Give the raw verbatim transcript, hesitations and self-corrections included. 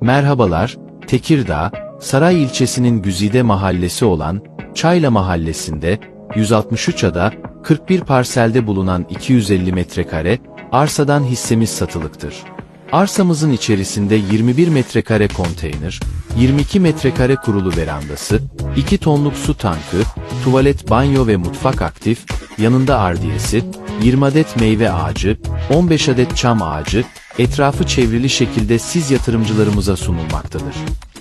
Merhabalar, Tekirdağ, Saray ilçesinin Güzide mahallesi olan Çayla mahallesinde yüz altmış üç ada, kırk bir parselde bulunan iki yüz elli metrekare arsadan hissemiz satılıktır. Arsamızın içerisinde yirmi bir metrekare konteyner, yirmi iki metrekare kurulu verandası, iki tonluk su tankı, tuvalet, banyo ve mutfak aktif, yanında ardiyesi, yirmi adet meyve ağacı, on beş adet çam ağacı, etrafı çevrili şekilde siz yatırımcılarımıza sunulmaktadır.